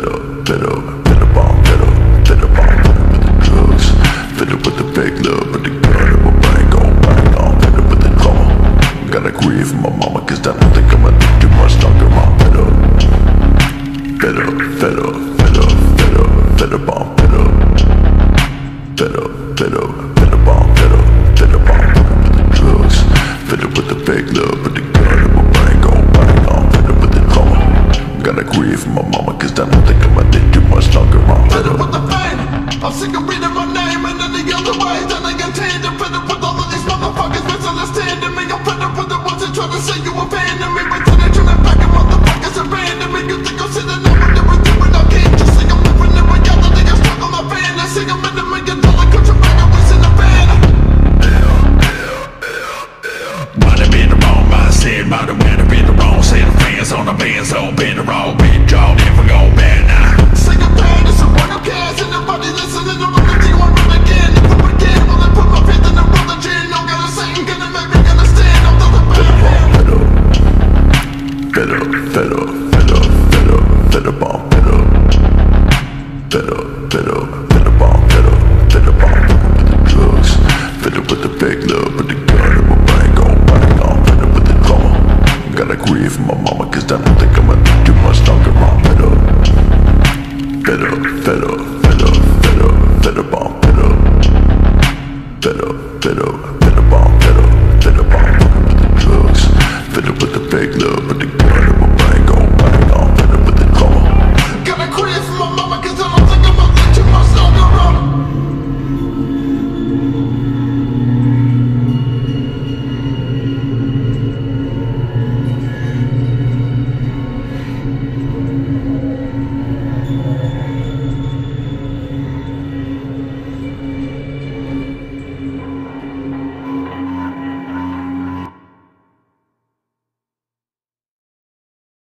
fed up with the drugs, fed up with the fake love, but the gun in my brain gon' bang on. Fed up with the drama, gotta grieve for my mama, cause I don't think I'ma live too much longer. I'm fed up, I'm fed up, I'm fed up with the drugs, fed up with the fake love, but the gun in my brain gon' bang on. Fed up with the drama, gotta grieve for my mama, cause I don't think I'ma live too much longer. I'm fed up with the pain, I'm sick of reading my name and any other ways that I contain. I'm fed up with all of these motherfuckers misunderstanding me. I'm fed up with the ones that try to say you abandoned me, but then they turn it back and motherfuckers abandon me. You think I'm sitting there with everything when I can't just see I'm living in reality. I'm stuck on my fantasy. I'm in $1 million country bag and what's in the van. Might have been the wrong mindset, might have been the wrong set of fans on the band, so been the wrong bit, draw never go bad now. Sing a band, it's a one of cash, and nobody listening to what you want to again. If I begin, will I put my faith in the religion? No gotta say, gonna make me understand. I'm the bad man. Fed up with the drugs, fed up with the fake love, but the gun in my brain gon' bang on. Fed up with the drama, gotta grieve for my mama, cause I don't think